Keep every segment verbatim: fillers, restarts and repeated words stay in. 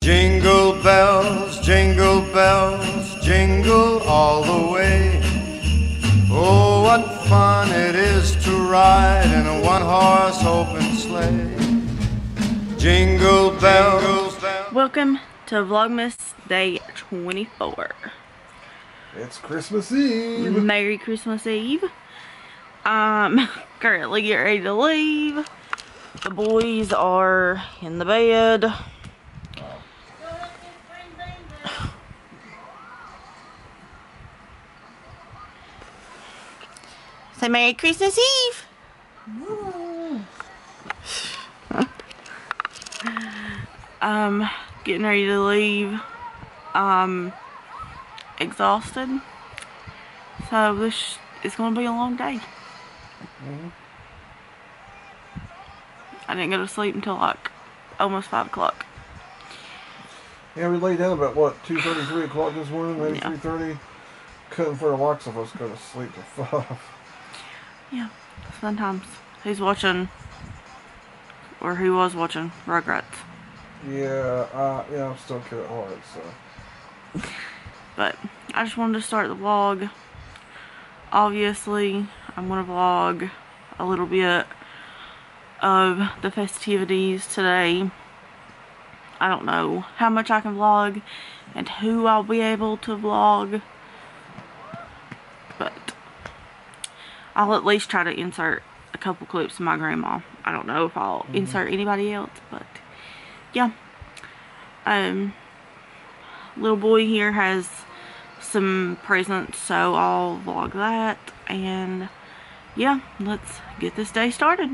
Jingle bells, jingle bells, jingle all the way. Oh, what fun it is to ride in a one-horse open sleigh. Jingle bells. Welcome to Vlogmas Day twenty-four. It's Christmas Eve. Merry Christmas Eve. Um, currently getting ready to leave. The boys are in the bed. Say Merry Christmas Eve. um, getting ready to leave. Um, exhausted. So this is going to be a long day. Mm-hmm. I didn't go to sleep until like almost five o'clock. Yeah, we laid down about what, two thirty, three o'clock this morning, maybe Yeah. three thirty. Couldn't for Alexa for us to go to sleep till five. Yeah, fun times. He's watching, or he was watching Rugrats. Yeah, uh, yeah, I'm still a kid at heart, so. But I just wanted to start the vlog. Obviously, I'm gonna vlog a little bit of the festivities today. I don't know how much I can vlog and who I'll be able to vlog, but I'll at least try to insert a couple clips of my grandma. I don't know if I'll mm-hmm. insert anybody else, but yeah. Um, little boy here has some presents, so I'll vlog that, and yeah, let's get this day started.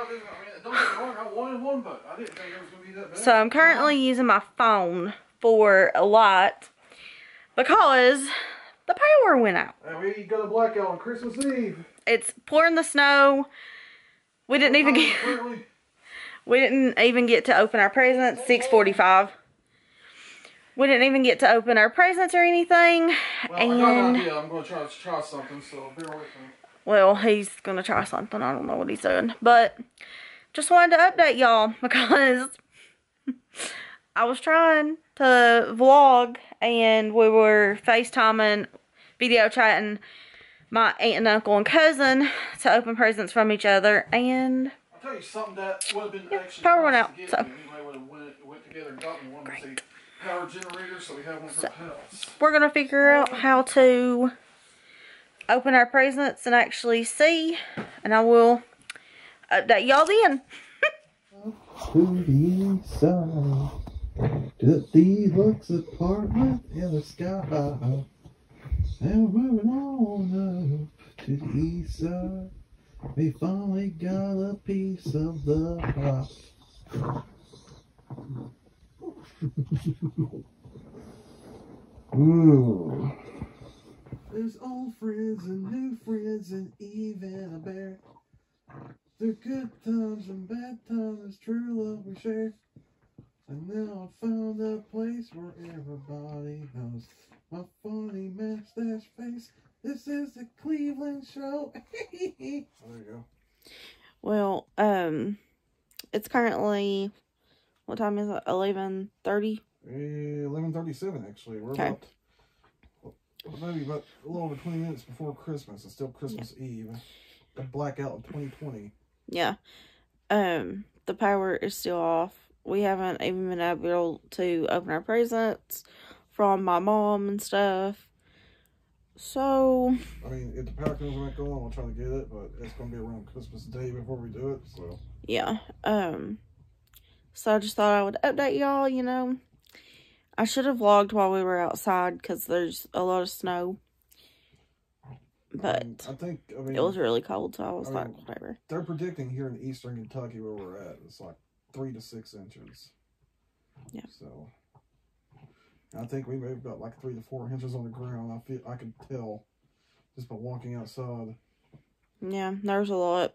I mean, don't get me wrong, I wanted one, but I didn't think it was going to be that bad. So I'm currently using my phone for a lot because the power went out. And we got a blackout on Christmas Eve. It's pouring the snow. We didn't even get we didn't even get to open our presents. six forty-five. We didn't even get to open our presents or anything. Well, and I got an idea. I'm going to try to try something, so bear with me. Well, he's going to try something. I don't know what he's doing. But just wanted to update y'all because I was trying to vlog and we were FaceTiming, video chatting my aunt and uncle and cousin to open presents from each other, and I'll tell you something that would have been yeah, actually power went nice out. to get. So Anybody would have went, went together and got me one was a power generator, so we have one for so, the house. we're gonna figure out how to open our presents and actually see, and I will update y'all then. To the side, to the deluxe apartment in the sky. And moving on up to the east side, we finally got a piece of the pie. Ooh. There's old friends and new friends and even a bear. Through good times and bad times, true love we share. And now I found a place where everybody knows my funny mustache face. This is the Cleveland show. There you go. Well, um, it's currently, what time is it? eleven thirty? eleven thirty-seven, actually. We're okay. about, maybe about a little over twenty minutes before Christmas. It's still Christmas yeah. Eve. A blackout of twenty twenty. Yeah. Um, the power is still off. We haven't even been able to open our presents from my mom and stuff. So, I mean, if the power comes back on, we'll try to get it, but it's going to be around Christmas Day before we do it, so. Yeah. Um, so I just thought I would update y'all, you know. I should have vlogged while we were outside because there's a lot of snow. But I, mean, I think, I mean, it was really cold, so I was I like, mean, whatever. They're predicting here in eastern Kentucky where we're at, it's like three to six inches. Yeah. So, I think we may have got like three to four inches on the ground. I feel I can tell just by walking outside. Yeah, there's a lot.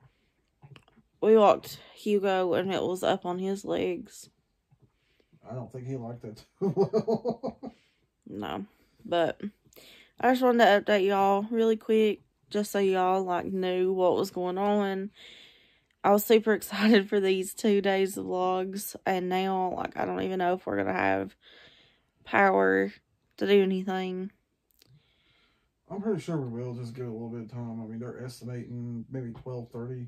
We walked Hugo and it was up on his legs. I don't think he liked it too well. No, but I just wanted to update y'all really quick, just so y'all like knew what was going on. I was super excited for these two days of vlogs, and now like I don't even know if we're gonna have power to do anything. I'm pretty sure we will. Just give it a little bit of time. I mean, they're estimating maybe twelve thirty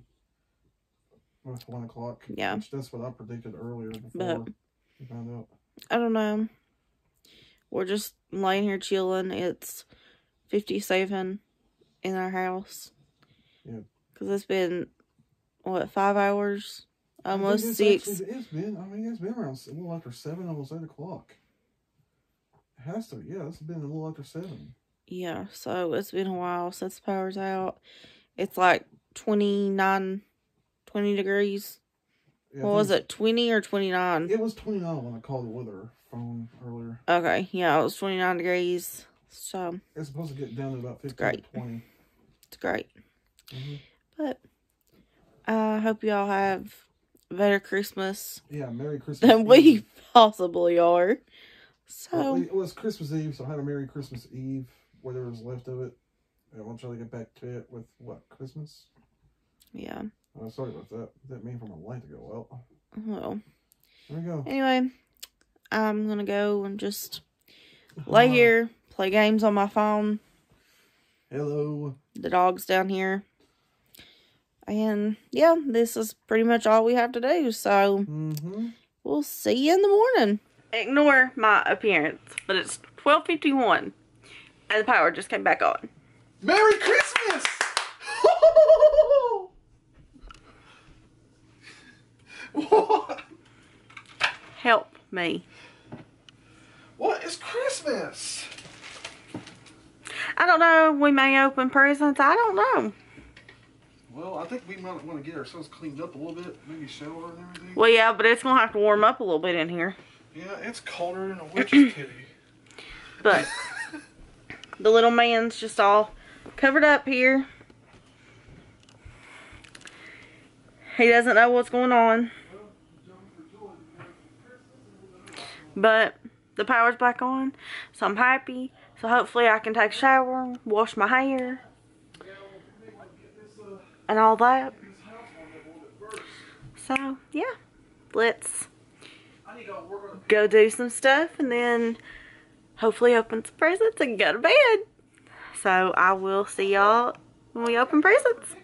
with one o'clock. Yeah, which that's what I predicted earlier before but we found out. I don't know. We're just laying here chilling. It's fifty-seven in our house. Yeah, because it's been what, five hours, almost it's six. Actually, it's been. I mean, it's been around a little after seven, almost eight o'clock. It has to. Yeah, it's been a little after seven. Yeah, so it's been a while since the power's out. It's like twenty-nine, twenty degrees. Yeah, what was it, twenty or twenty-nine? It was twenty-nine when I called the weather phone earlier. Okay, yeah, it was twenty-nine degrees. So it's supposed to get down to about fifteen great. to twenty. It's great. Mm-hmm. But I hope y'all have a better Christmas. Yeah, Merry Christmas than Eve. we possibly are. So well, it was Christmas Eve, so I had a Merry Christmas Eve, whatever was left of it. And we'll try to get back to it with what, Christmas? Yeah. Oh, sorry about that. That mean for my light to go out. Well. There we go. Anyway, I'm gonna go and just lay here, play games on my phone. Hello. The dog's down here. And yeah, this is pretty much all we have to do. So mm-hmm. we'll see you in the morning. Ignore my appearance, but it's twelve fifty-one and the power just came back on. Merry Christmas! What? Help me. What is Christmas? I don't know. We may open presents. I don't know. Well, I think we might want to get ourselves cleaned up a little bit, maybe shower and everything. Well, yeah, but it's gonna have to warm up a little bit in here. Yeah, it's colder than a witch's titty. But the little man's just all covered up here. He doesn't know what's going on. But the power's back on, so I'm happy. So hopefully I can take a shower, wash my hair, and all that. So, yeah. Let's go do some stuff and then hopefully open some presents and go to bed. So I will see y'all when we open presents.